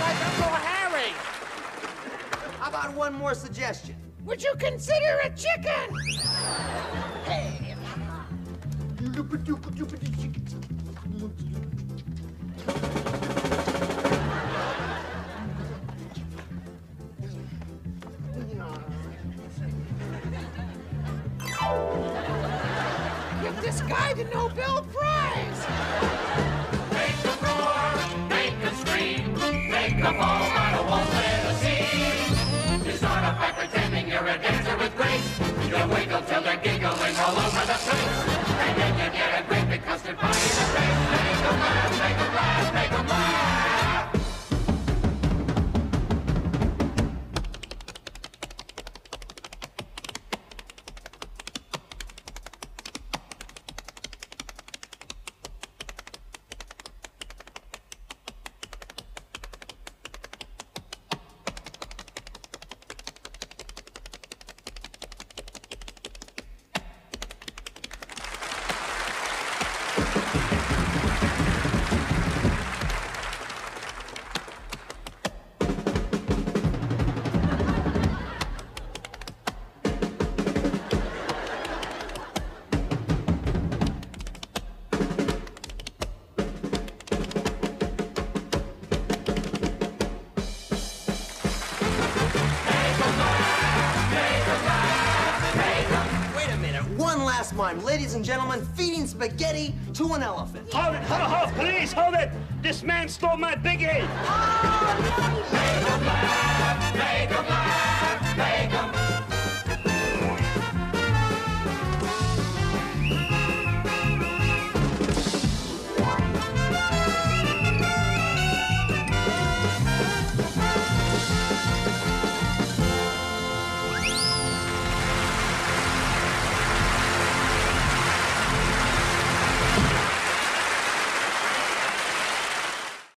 like Uncle Harry. How about one more suggestion? Would you consider a chicken? Hey. Give this guy the Nobel Prize. Make them roar, make them scream, make them fall, but I won't let us see. You start off by pretending you're a dancer with grace. You wiggle till they're giggling all over the place. And then you get a great big custard pie in the face. Make them laugh, make them laugh, make them laugh. Mime. Ladies and gentlemen, feeding spaghetti to an elephant. Hold it, hold, please, hold it. This man stole my biggie. Make them laugh, make them laugh.